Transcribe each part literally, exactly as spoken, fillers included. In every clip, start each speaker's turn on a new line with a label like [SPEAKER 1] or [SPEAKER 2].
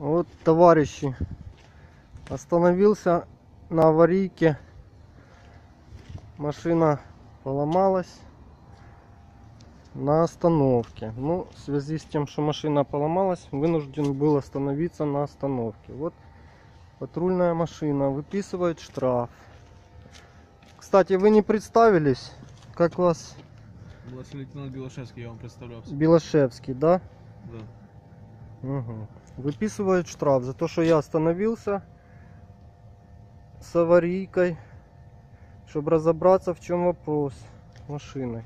[SPEAKER 1] Вот, товарищи, остановился на аварийке. Машина поломалась на остановке. Ну, в связи с тем, что машина поломалась, вынужден был остановиться на остановке. Вот патрульная машина выписывает штраф. Кстати, вы не представились, как вас?
[SPEAKER 2] Младший лейтенант Белошевский, я вам представлялся.
[SPEAKER 1] Белошевский, да?
[SPEAKER 2] Да.
[SPEAKER 1] Угу. Выписывает штраф за то, что я остановился с аварийкой, чтобы разобраться, в чем вопрос с машиной.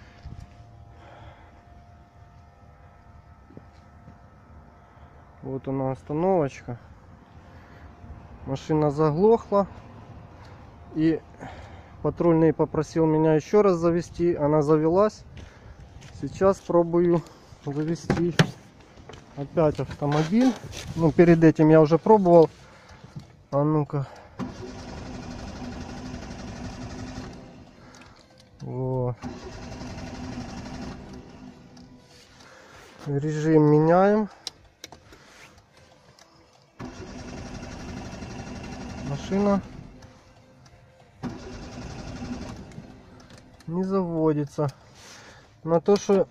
[SPEAKER 1] Вот она остановочка. Машина заглохла. И патрульный попросил меня еще раз завести. Она завелась. Сейчас пробую завести опять автомобиль. Ну, перед этим я уже пробовал. А ну-ка. Вот. Режим меняем. Машина не заводится. На то, что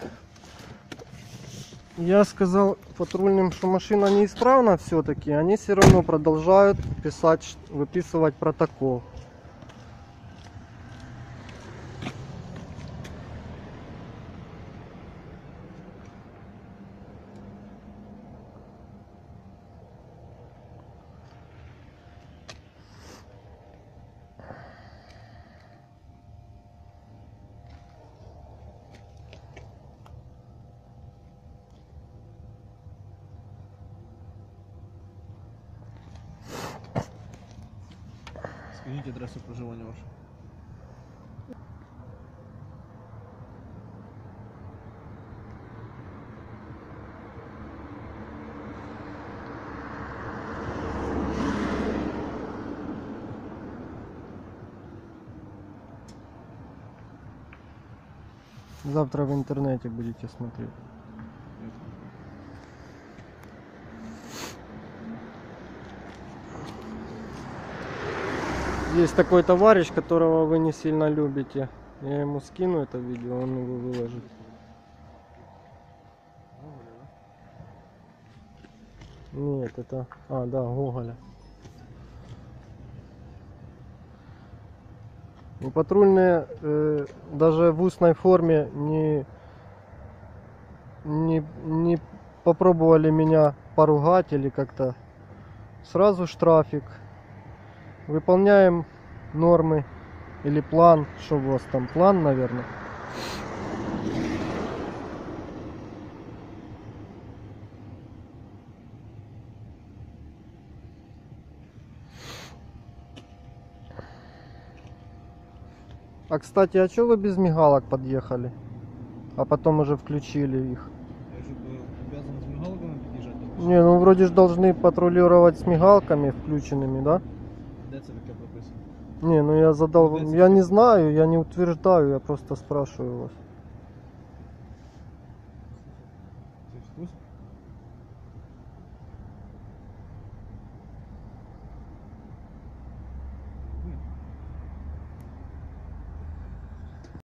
[SPEAKER 1] я сказал патрульным, что машина неисправна, все-таки они все равно продолжают писать, выписывать протокол.
[SPEAKER 2] Скажите адресу проживания вашего.
[SPEAKER 1] Завтра в интернете будете смотреть. Есть такой товарищ, которого вы не сильно любите. Я ему скину это видео, он его выложит. Нет, это... А, да, Гоголя. И патрульные э, даже в устной форме не, не, не попробовали меня поругать или как-то. Сразу штрафик. Выполняем нормы или план. Что у вас там? План, наверное. А кстати, а что вы без мигалок подъехали? А потом уже включили их.
[SPEAKER 2] Я же обязан с мигалками подъезжать.
[SPEAKER 1] Не, ну вроде же должны патрулировать с мигалками включенными, да?
[SPEAKER 2] Де це таке прописано?
[SPEAKER 1] Не, ну я задал, я не знаю, я не утверждаю, я просто спрашиваю вас.
[SPEAKER 2] Це